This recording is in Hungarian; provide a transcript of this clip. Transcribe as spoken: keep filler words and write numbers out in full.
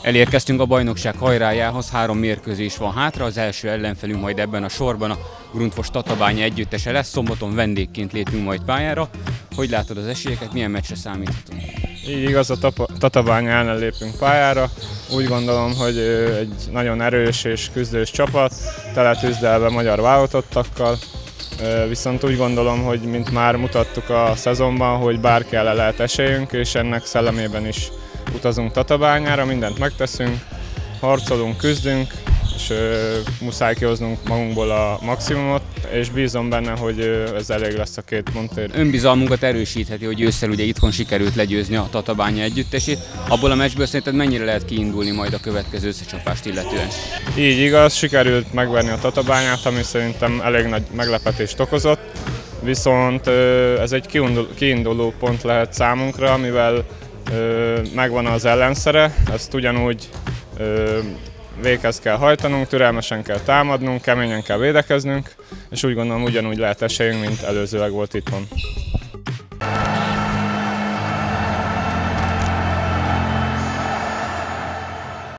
Elérkeztünk a bajnokság hajrájához, három mérkőzés van hátra, az első ellenfelünk majd ebben a sorban a Grundfos Tatabánya együttese lesz, szombaton vendégként lépünk majd pályára. Hogy látod az esélyeket, milyen meccsre számíthatunk? Így igaz, a Tatabánya ellen lépünk pályára. Úgy gondolom, hogy egy nagyon erős és küzdős csapat, tele tüzdelve magyar válogatottakkal. Viszont úgy gondolom, hogy mint már mutattuk a szezonban, hogy bárki ellen lehet esélyünk, és ennek szellemében is utazunk Tatabányára, mindent megteszünk, harcolunk, küzdünk, és ö, muszáj kihoznunk magunkból a maximumot, és bízom benne, hogy ö, ez elég lesz a két pontért. Önbizalmunkat erősítheti, hogy ősszel ugye itthon sikerült legyőzni a Tatabánya együttesét. Abból a meccsből szerinted mennyire lehet kiindulni majd a következő összecsapást illetően? Így igaz, sikerült megverni a Tatabányát, ami szerintem elég nagy meglepetést okozott, viszont ö, ez egy kiinduló pont lehet számunkra, mivel ö, megvan az ellenszere, ezt ugyanúgy ö, véghez kell hajtanunk, türelmesen kell támadnunk, keményen kell védekeznünk, és úgy gondolom ugyanúgy lehet esélyünk, mint előzőleg volt itthon.